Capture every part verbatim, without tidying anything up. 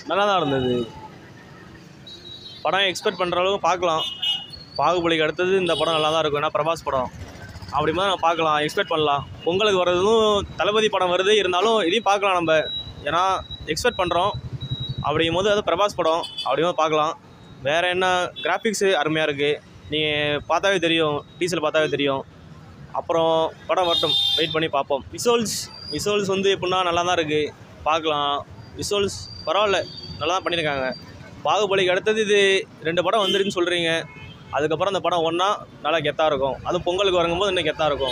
நல்லா தான் இருந்தது. படம் எக்ஸ்பெக்ட் பண்ணுற அளவுக்கு பார்க்கலாம். பாகுபலிக்கு அடுத்தது இந்த படம் நல்லா தான் இருக்கும். ஏன்னா பிரபாஸ் படம் அப்படிமா நம்ம பார்க்கலாம், எக்ஸ்பெக்ட் பண்ணலாம். பொங்கலுக்கு வர்றதும் தளபதி படம் வருது, இருந்தாலும் இதையும் பார்க்கலாம் நம்ம. ஏன்னா எக்ஸ்பெக்ட் பண்ணுறோம். அப்படிங்கும் போது அது பிரபாஸ் படம் அப்படிங்கும்போது பார்க்கலாம். வேறு என்ன, கிராஃபிக்ஸு அருமையாக இருக்குது. நீங்கள் பார்த்தாவே தெரியும், டீசல் பார்த்தாவே தெரியும். அப்புறம் படம் வரட்டும், வெயிட் பண்ணி பார்ப்போம். விசுவல்ஸ் விசுவல்ஸ் வந்து எப்படின்னா நல்லா தான் இருக்குது, பார்க்கலாம். விசுவல்ஸ் பரவாயில்ல, நல்லா தான் பண்ணியிருக்காங்க. பாகுபலிக்கு அடுத்தது இது ரெண்டு படம் வந்துருக்குன்னு சொல்கிறீங்க. அதுக்கப்புறம் அந்த படம் ஒன்றா நல்லா கெத்தாக இருக்கும். அதுவும் பொங்கலுக்கு வரங்கும்போது இன்னும் கெத்தாக இருக்கும்.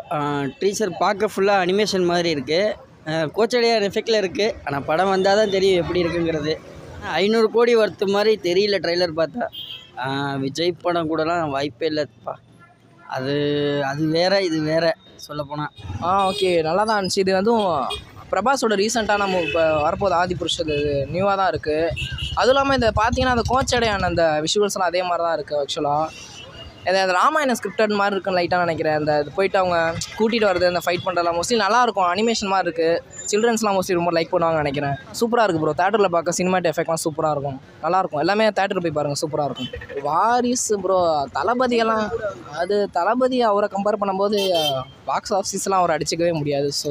டீசர் பார்க்க ஃபுல்லாக அனிமேஷன் மாதிரி இருக்குது. கோச்சடையார் எஃபெக்டில் இருக்குது. ஆனால் படம் வந்தால் தான் தெரியும் எப்படி இருக்குங்கிறது. ஐநூறு கோடி ஒர்த்து மாதிரி தெரியல ட்ரெய்லர் பார்த்தா. விஜய் படம் கூடலாம் வாய்ப்பே இல்லைப்பா. அது அது வேறு, இது வேறு சொல்லப்போனால். ஆ ஓகே, நல்லா தான் இருந்துச்சு. இது வந்து பிரபாஸோட ரீசெண்டாக நம்ம இப்போ வரப்போது ஆதி புருஷர், இது நியூவாக தான் இருக்குது. அதுவும் இல்லாமல் இந்த பார்த்தீங்கன்னா அந்த கோச்சடையான அந்த விஷுவல்ஸ்லாம் அதே மாதிரி தான் இருக்குது. ஆக்சுவலாக இது அந்த ராமாயண ஸ்கிரிப்டட் மாதிரி இருக்குன்னு லைட்டாக நினைக்கிறேன். அந்த இது போயிட்டு அவங்க கூட்டிகிட்டு வருது, அந்த ஃபைட் பண்ணுறதுலாம் மோஸ்ட்லி நல்லாயிருக்கும். அனிமேஷன் மாதிரி இருக்குது. சில்ட்ரன்ஸ்லாம் மோஸ்ட்லி ரொம்ப லைக் பண்ணுவாங்க நினைக்கிறேன். சூப்பராக இருக்குது ப்ரோ. தேட்டரில் பார்க்க சினிமாட்டிக் எஃபெக்ட்லாம் சூப்பராக இருக்கும், நல்லாயிருக்கும். எல்லாமே தேட்டரில் போய் பாருங்கள், சூப்பராக இருக்கும். வாரிசு ப்ரோ, தளபதியெல்லாம் அது தளபதி அவரை கம்பேர் பண்ணும்போது பாக்ஸ் ஆஃபீஸ்லாம் அவரை அடிச்சிக்கவே முடியாது. ஸோ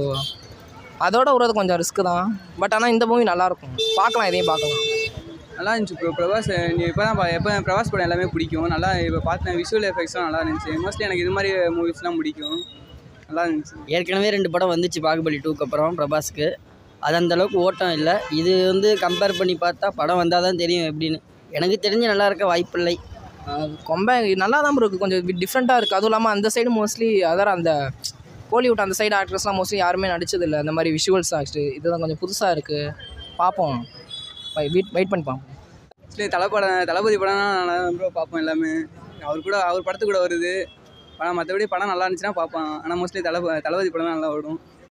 அதோட விடுறது கொஞ்சம் ரிஸ்க்கு தான். பட் ஆனால் இந்த மூவி நல்லாயிருக்கும், பார்க்கலாம், இதையும் பார்க்கலாம். நல்லா இருந்துச்சு ப்ரோ. பிரபாஸ் நீ இப்போ தான் எப்போ பிரபாஸ் படம் எல்லாமே பிடிக்கும். நல்லா இப்போ பார்த்தேன், விஷுவல் எஃபெக்ட்ஸ்லாம் நல்லா இருந்துச்சு. மோஸ்ட்லி எனக்கு இது மாதிரி மூவிஸ்லாம் பிடிக்கும், நல்லா இருந்துச்சு. ஏற்கனவே ரெண்டு படம் வந்துச்சு பாகுபலி டூக்கு அப்புறம் பிரபாஸுக்கு. அது அந்தளவுக்கு ஓட்டம் இல்லை. இது வந்து கம்பேர் பண்ணி பார்த்தா படம் வந்தால் தான் தெரியும் எப்படின்னு. எனக்கு தெரிஞ்சு நல்லா இருக்க வாய்ப்பு இல்லை. ரொம்ப நல்லா தான் ப்ரோ இருக்குது, கொஞ்சம் டிஃப்ரெண்ட்டாக இருக்குது. அதுவும் இல்லாமல் அந்த சைடு மோஸ்ட்லி அதர் அந்த கோலிவுட் அந்த சைடு ஆக்ட்ரஸ்லாம் மோஸ்ட்லி யாருமே நடிச்சதில்லை அந்த மாதிரி விஷுவல்ஸ். ஆக்சுவலி இதுதான் கொஞ்சம் புதுசாக இருக்குது, பார்ப்போம். வெயிட் வெயிட் பண்ணி பார்ப்போம். ஆக்சுவலி தலை படம் தளபதி படம்னா நல்லா ப்ரோ பார்ப்போம் எல்லாமே. அவர் கூட அவர் படத்து கூட வருது படம். மற்றபடி படம் நல்லா இருந்துச்சுன்னா பார்ப்பேன். ஆனால் மோஸ்ட்லி தலை தளபதி படம் தான் நல்லா ஓடும்.